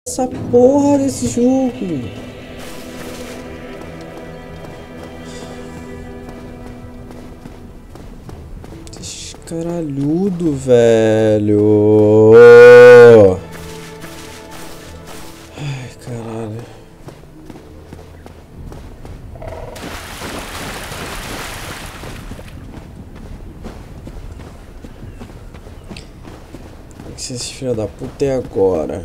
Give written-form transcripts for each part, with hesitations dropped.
essa porra desse jogo. Descaralhudo, velho. Ai, caralho. O que esse filho da puta é agora?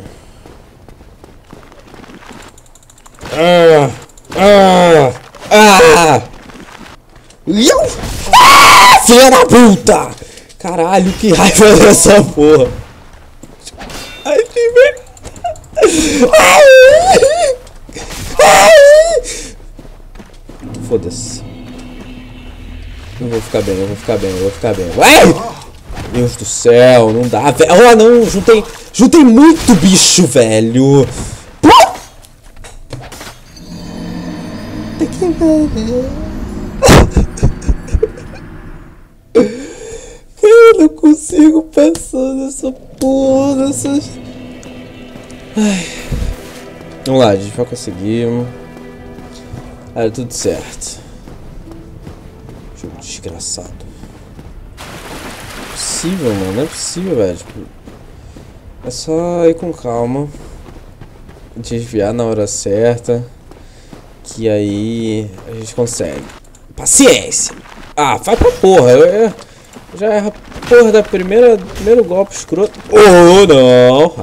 Filha da puta! Caralho, que raiva dessa porra! Ai, que merda! Foda-se. Eu vou ficar bem, eu vou ficar bem, eu vou ficar bem. Ai! Deus do céu, não dá, velho. Oh, não, juntei muito bicho, velho. Que velho. Eu não consigo pensar nessa porra, nessas... Ai. Vamos lá, a gente vai conseguir. Ah, tudo certo. Jogo desgraçado. Não é possível, mano. Não é possível, velho. Tipo, é só ir com calma. Desviar na hora certa. Que aí a gente consegue. Paciência! Ah, vai pra porra. Eu já erro a porra da primeiro golpe escroto. Oh, não!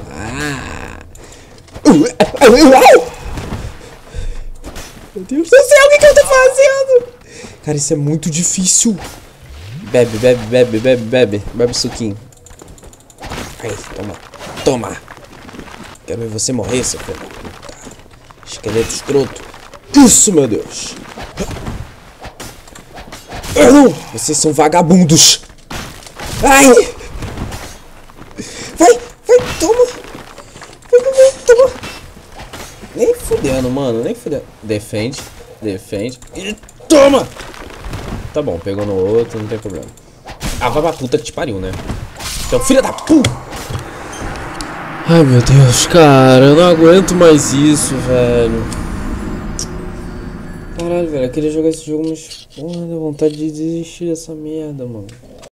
Meu Deus do céu, o que eu tô fazendo? Cara, isso é muito difícil. Bebe, bebe, bebe, bebe, bebe. Bebe suquinho. Aí, toma. Toma. Quero ver você morrer, seu filho da puta. Esqueleto escroto. Isso, meu Deus. Vocês são vagabundos. Ai. Vai, toma. Vai, toma. Nem fudendo, mano, nem fudendo. Defende. E toma. Tá bom, pegou no outro, não tem problema. Ah, vai pra puta que te pariu, né? Então, filha da puta. Ai, meu Deus, cara, eu não aguento mais isso, velho. Caralho, velho, eu queria jogar esse jogo, mas porra, deu vontade de desistir dessa merda, mano.